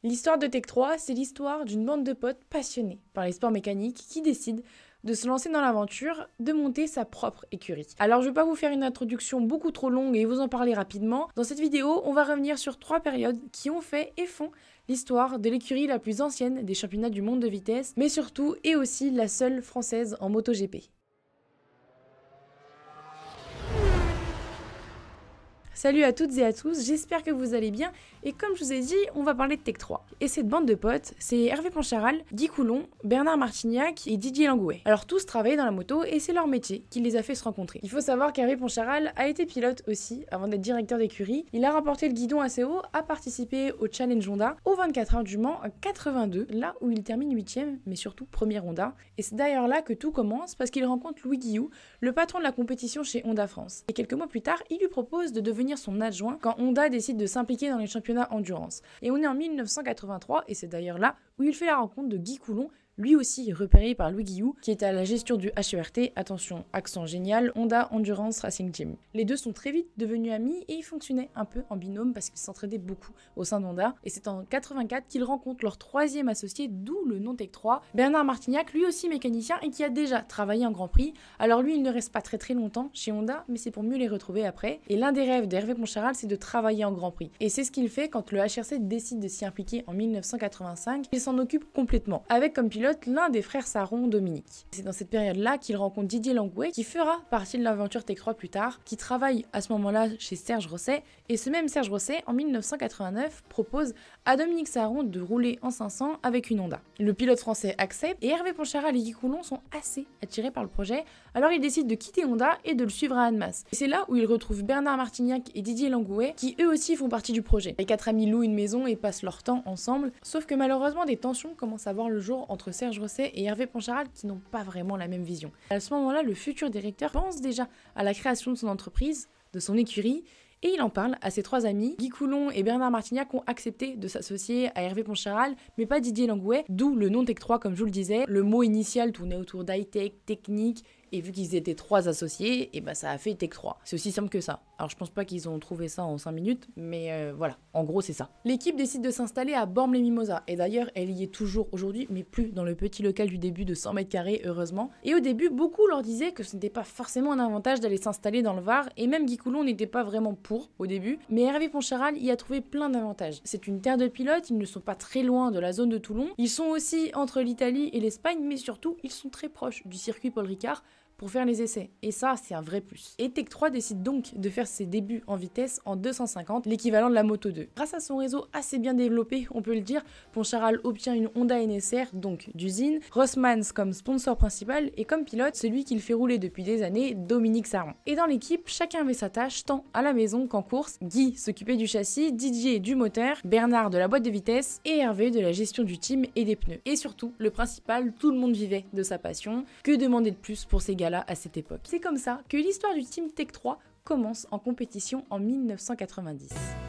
L'histoire de Tech 3, c'est l'histoire d'une bande de potes passionnés par les sports mécaniques qui décident de se lancer dans l'aventure, de monter sa propre écurie. Alors je ne vais pas vous faire une introduction beaucoup trop longue et vous en parler rapidement. Dans cette vidéo, on va revenir sur 3 périodes qui ont fait et font l'histoire de l'écurie la plus ancienne des championnats du monde de vitesse, mais surtout et aussi la seule française en MotoGP. Salut à toutes et à tous, j'espère que vous allez bien et comme je vous ai dit, on va parler de Tech 3. Et cette bande de potes, c'est Hervé Poncharal, Guy Coulon, Bernard Martignac et Didier Langouet. Alors tous travaillaient dans la moto et c'est leur métier qui les a fait se rencontrer. Il faut savoir qu'Hervé Poncharal a été pilote aussi avant d'être directeur d'écurie. Il a rapporté le guidon assez haut, a participé au Challenge Honda, aux 24 heures du Mans en 82, là où il termine 8ème, mais surtout premier Honda. Et c'est d'ailleurs là que tout commence parce qu'il rencontre Louis Guillou, le patron de la compétition chez Honda France. Et quelques mois plus tard, il lui propose de devenir son adjoint quand Honda décide de s'impliquer dans les championnats endurance. Et on est en 1983 et c'est d'ailleurs là où il fait la rencontre de Guy Coulon, lui aussi repéré par Louis Guillou, qui est à la gestion du HERT, attention, accent génial, Honda Endurance Racing Team. Les deux sont très vite devenus amis et ils fonctionnaient un peu en binôme parce qu'ils s'entraidaient beaucoup au sein d'Honda. Et c'est en 84 qu'ils rencontrent leur troisième associé, d'où le nom Tech 3, Bernard Martignac, lui aussi mécanicien et qui a déjà travaillé en Grand Prix. Alors lui, il ne reste pas très longtemps chez Honda, mais c'est pour mieux les retrouver après. Et l'un des rêves d'Hervé Poncharal, c'est de travailler en Grand Prix. Et c'est ce qu'il fait quand le HRC décide de s'y impliquer en 1985. Il s'en occupe complètement, avec comme pilote l'un des frères Sarron, Dominique. C'est dans cette période-là qu'il rencontre Didier Langouet, qui fera partie de l'aventure Tech 3 plus tard, qui travaille à ce moment-là chez Serge Rosset, et ce même Serge Rosset, en 1989, propose à Dominique Sarron de rouler en 500 avec une Honda. Le pilote français accepte, et Hervé Poncharal et Guy Coulon sont assez attirés par le projet, alors ils décident de quitter Honda et de le suivre à Annemasse. Et c'est là où ils retrouvent Bernard Martignac et Didier Langouet, qui eux aussi font partie du projet. Les 4 amis louent une maison et passent leur temps ensemble, sauf que malheureusement des tensions commencent à voir le jour entre Serge Rosset et Hervé Poncharal qui n'ont pas vraiment la même vision. À ce moment-là, le futur directeur pense déjà à la création de son entreprise, de son écurie, et il en parle à ses 3 amis. Guy Coulon et Bernard Martignac ont accepté de s'associer à Hervé Poncharal, mais pas Didier Langouet, d'où le nom Tech 3 comme je vous le disais. Le mot initial tournait autour d'high-tech, technique, et vu qu'ils étaient 3 associés, et ça a fait Tech 3. C'est aussi simple que ça. Alors je pense pas qu'ils ont trouvé ça en 5 minutes, mais voilà, en gros c'est ça. L'équipe décide de s'installer à Bormes-les-Mimosas, et d'ailleurs elle y est toujours aujourd'hui, mais plus dans le petit local du début de 100 mètres carrés, heureusement. Et au début, beaucoup leur disaient que ce n'était pas forcément un avantage d'aller s'installer dans le Var, et même Guy Coulon n'était pas vraiment pour au début, mais Hervé Poncharal y a trouvé plein d'avantages. C'est une terre de pilotes, ils ne sont pas très loin de la zone de Toulon, ils sont aussi entre l'Italie et l'Espagne, mais surtout ils sont très proches du circuit Paul Ricard, pour faire les essais. Et ça, c'est un vrai plus. Et Tech 3 décide donc de faire ses débuts en vitesse en 250, l'équivalent de la Moto 2. Grâce à son réseau assez bien développé, on peut le dire, Poncharal obtient une Honda NSR, donc d'usine, Rossmann comme sponsor principal et comme pilote, celui qu'il fait rouler depuis des années, Dominique Sarron. Et dans l'équipe, chacun avait sa tâche, tant à la maison qu'en course. Guy s'occupait du châssis, Didier du moteur, Bernard de la boîte de vitesse et Hervé de la gestion du team et des pneus. Et surtout, le principal, tout le monde vivait de sa passion. Que demander de plus pour ces gars-là à cette époque? C'est comme ça que l'histoire du team Tech 3 commence en compétition en 1990.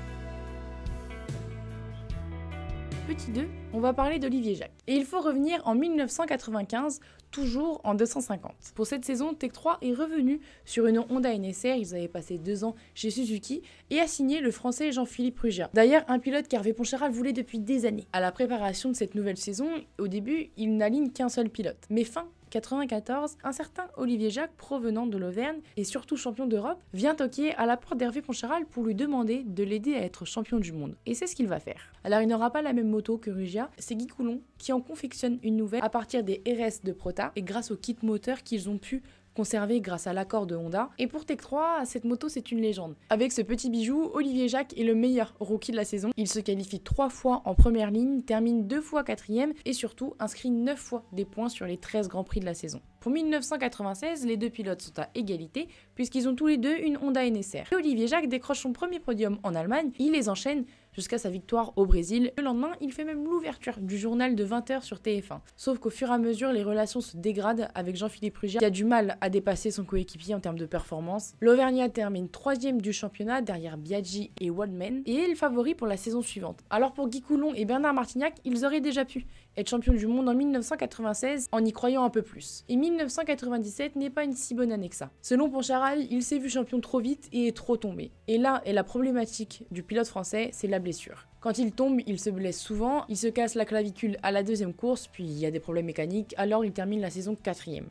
Petit 2, on va parler d'Olivier Jacques. Et il faut revenir en 1995, toujours en 250. Pour cette saison, Tech 3 est revenu sur une Honda NSR, ils avaient passé 2 ans chez Suzuki, et a signé le français Jean-Philippe Rugia. D'ailleurs, un pilote qu'Hervé Poncharal voulait depuis des années. À la préparation de cette nouvelle saison, au début, il n'aligne qu'un seul pilote. Mais fin 94, un certain Olivier Jacques, provenant de l'Auvergne et surtout champion d'Europe, vient toquer à la porte d'Hervé Poncharal pour lui demander de l'aider à être champion du monde. Et c'est ce qu'il va faire. Alors il n'aura pas la même moto que Rugia, c'est Guy Coulon qui en confectionne une nouvelle à partir des RS de Prota et grâce au kit moteur qu'ils ont pu conservé grâce à l'accord de Honda. Et pour Tech 3, cette moto c'est une légende. Avec ce petit bijou, Olivier Jacques est le meilleur rookie de la saison. Il se qualifie 3 fois en première ligne, termine 2 fois 4ème et surtout inscrit 9 fois des points sur les 13 grands prix de la saison. Pour 1996, les deux pilotes sont à égalité puisqu'ils ont tous les deux une Honda NSR. Et Olivier Jacques décroche son premier podium en Allemagne, il les enchaîne jusqu'à sa victoire au Brésil. Le lendemain, il fait même l'ouverture du journal de 20h sur TF1. Sauf qu'au fur et à mesure, les relations se dégradent avec Jean-Philippe Rugia qui a du mal à dépasser son coéquipier en termes de performance. L'Auvergnat termine 3ème du championnat derrière Biaggi et Waldman et est le favori pour la saison suivante. Alors pour Guy Coulon et Bernard Martignac, ils auraient déjà pu être champions du monde en 1996 en y croyant un peu plus. Et 1997 n'est pas une si bonne année que ça. Selon Poncharal, il s'est vu champion trop vite et est trop tombé. Et là est la problématique du pilote français, c'est la blessure. Quand il tombe, il se blesse souvent, il se casse la clavicule à la deuxième course, puis il y a des problèmes mécaniques, alors il termine la saison 4ème.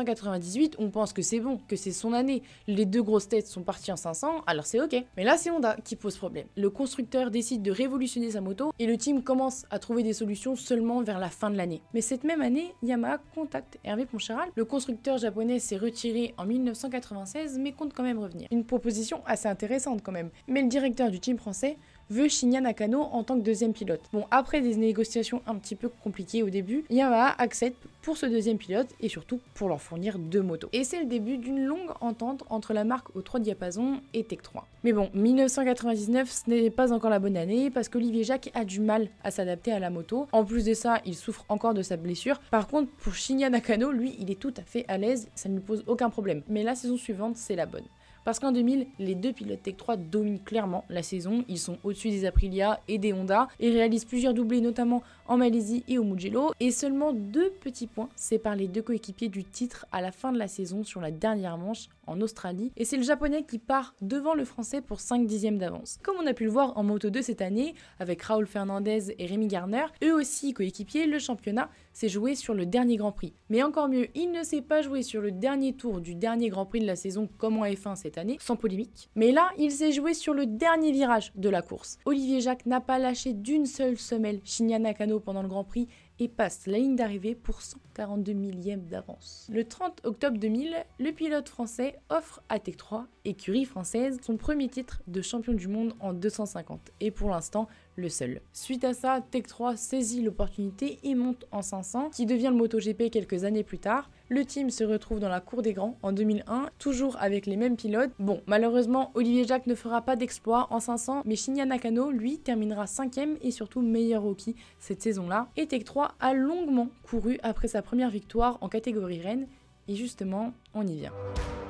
1998, on pense que c'est bon, que c'est son année. Les deux grosses têtes sont parties en 500, alors c'est ok. Mais là, c'est Honda qui pose problème. Le constructeur décide de révolutionner sa moto et le team commence à trouver des solutions seulement vers la fin de l'année. Mais cette même année, Yamaha contacte Hervé Poncharal. Le constructeur japonais s'est retiré en 1996 mais compte quand même revenir. Une proposition assez intéressante quand même. Mais le directeur du team français veut Shinya Nakano en tant que deuxième pilote. Bon, après des négociations un petit peu compliquées au début, Yamaha accepte pour ce deuxième pilote et surtout pour leur fournir 2 motos. Et c'est le début d'une longue entente entre la marque aux 3 diapasons et Tech 3. Mais bon, 1999, ce n'est pas encore la bonne année parce qu'Olivier Jacques a du mal à s'adapter à la moto. En plus de ça, il souffre encore de sa blessure. Par contre, pour Shinya Nakano, lui, il est tout à fait à l'aise, ça ne lui pose aucun problème. Mais la saison suivante, c'est la bonne. Parce qu'en 2000, les deux pilotes Tech 3 dominent clairement la saison, ils sont au-dessus des Aprilia et des Honda et réalisent plusieurs doublés notamment en Malaisie et au Mugello, et seulement 2 petits points séparent les deux coéquipiers du titre à la fin de la saison sur la dernière manche en Australie, et c'est le japonais qui part devant le français pour 5 dixièmes d'avance. Comme on a pu le voir en Moto 2 cette année, avec Raoul Fernandez et Rémi Garner, eux aussi coéquipiers, le championnat s'est joué sur le dernier Grand Prix. Mais encore mieux, il ne s'est pas joué sur le dernier tour du dernier Grand Prix de la saison comme en F1 cette année, sans polémique. Mais là, il s'est joué sur le dernier virage de la course. Olivier Jacques n'a pas lâché d'une seule semelle Shinya Nakano pendant le Grand Prix et passe la ligne d'arrivée pour 142 millièmes d'avance. Le 30 octobre 2000, le pilote français offre à Tech 3, écurie française, son premier titre de champion du monde en 250, et pour l'instant, le seul. Suite à ça, Tech 3 saisit l'opportunité et monte en 500, qui devient le MotoGP quelques années plus tard. Le team se retrouve dans la cour des grands en 2001, toujours avec les mêmes pilotes. Bon, malheureusement, Olivier Jacques ne fera pas d'exploit en 500, mais Shinya Nakano, lui, terminera 5ème et surtout meilleur rookie cette saison-là. Et Tech 3 a longuement couru après sa première victoire en catégorie reine, et justement, on y vient.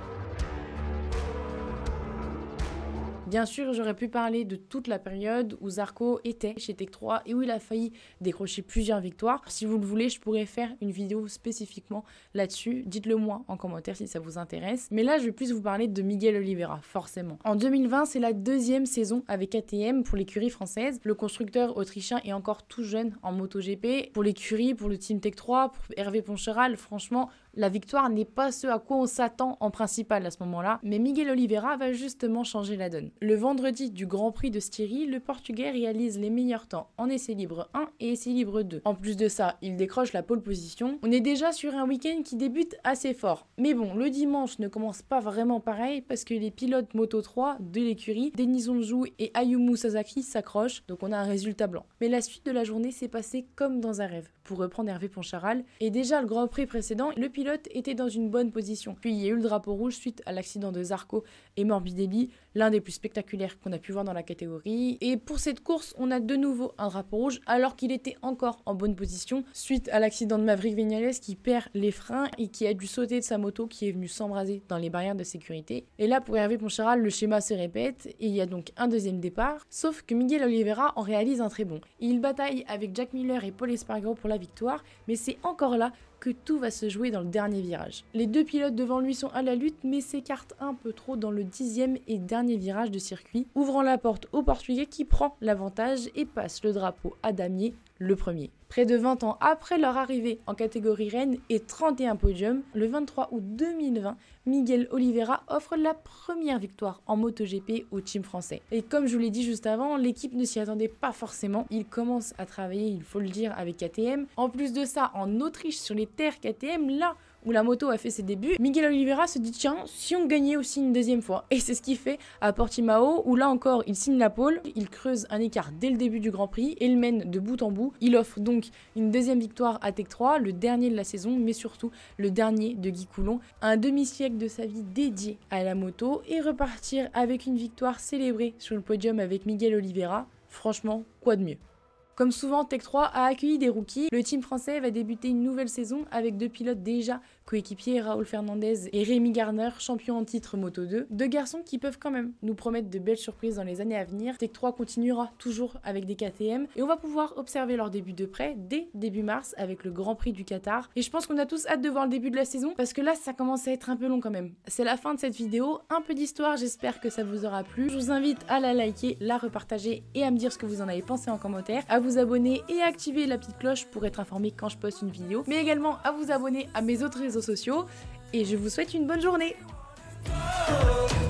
Bien sûr, j'aurais pu parler de toute la période où Zarco était chez Tech 3 et où il a failli décrocher plusieurs victoires. Si vous le voulez, je pourrais faire une vidéo spécifiquement là-dessus. Dites-le moi en commentaire si ça vous intéresse. Mais là, je vais plus vous parler de Miguel Oliveira, forcément. En 2020, c'est la 2e saison avec KTM pour l'écurie française. Le constructeur autrichien est encore tout jeune en MotoGP. Pour l'écurie, pour le team Tech 3, pour Hervé Poncharal, franchement, la victoire n'est pas ce à quoi on s'attend en principal à ce moment-là, mais Miguel Oliveira va justement changer la donne. Le vendredi du Grand Prix de Styrie, le Portugais réalise les meilleurs temps en essai libre 1 et essai libre 2. En plus de ça, il décroche la pole position. On est déjà sur un week-end qui débute assez fort. Mais bon, le dimanche ne commence pas vraiment pareil parce que les pilotes Moto 3 de l'écurie, Denis Onjou et Ayumu Sasaki s'accrochent, donc on a un résultat blanc. Mais la suite de la journée s'est passée comme dans un rêve, pour reprendre Hervé Poncharal. Et déjà le Grand Prix précédent, le pilote était dans une bonne position. Puis il y a eu le drapeau rouge suite à l'accident de Zarco et Morbidelli, l'un des plus spectaculaires qu'on a pu voir dans la catégorie. Et pour cette course, on a de nouveau un drapeau rouge alors qu'il était encore en bonne position suite à l'accident de Maverick Viñales qui perd les freins et qui a dû sauter de sa moto qui est venue s'embraser dans les barrières de sécurité. Et là, pour Hervé Poncharal, le schéma se répète et il y a donc un deuxième départ, sauf que Miguel Oliveira en réalise un très bon. Il bataille avec Jack Miller et Paul Espargaro pour la victoire, mais c'est encore là que tout va se jouer dans le dernier virage. Les deux pilotes devant lui sont à la lutte mais s'écartent un peu trop dans le 10e et dernier virage de circuit, ouvrant la porte au Portugais qui prend l'avantage et passe le drapeau à Damier, le premier. Près de 20 ans après leur arrivée en catégorie reine et 31 podiums, le 23 août 2020, Miguel Oliveira offre la première victoire en MotoGP au team français. Et comme je vous l'ai dit juste avant, l'équipe ne s'y attendait pas forcément. Il commence à travailler, il faut le dire, avec KTM. En plus de ça, en Autriche, sur les terres KTM, là où la moto a fait ses débuts, Miguel Oliveira se dit tiens, si on gagnait aussi une deuxième fois. Et c'est ce qu'il fait à Portimao, où là encore il signe la pole, il creuse un écart dès le début du Grand Prix et le mène de bout en bout. Il offre donc une deuxième victoire à Tech 3, le dernier de la saison, mais surtout le dernier de Guy Coulon, un demi-siècle de sa vie dédié à la moto, et repartir avec une victoire célébrée sur le podium avec Miguel Oliveira, franchement, quoi de mieux? Comme souvent, Tech 3 a accueilli des rookies. Le team français va débuter une nouvelle saison avec 2 pilotes déjà coéquipiers, Raoul Fernandez et Rémi Garner, champions en titre Moto 2. 2 garçons qui peuvent quand même nous promettre de belles surprises dans les années à venir. Tech 3 continuera toujours avec des KTM et on va pouvoir observer leur début de près dès début mars avec le Grand Prix du Qatar. Et je pense qu'on a tous hâte de voir le début de la saison parce que là ça commence à être un peu long quand même. C'est la fin de cette vidéo, un peu d'histoire, j'espère que ça vous aura plu. Je vous invite à la liker, la repartager et à me dire ce que vous en avez pensé en commentaire, à vous abonner et à activer la petite cloche pour être informé quand je poste une vidéo, mais également à vous abonner à mes autres réseaux sociaux et je vous souhaite une bonne journée.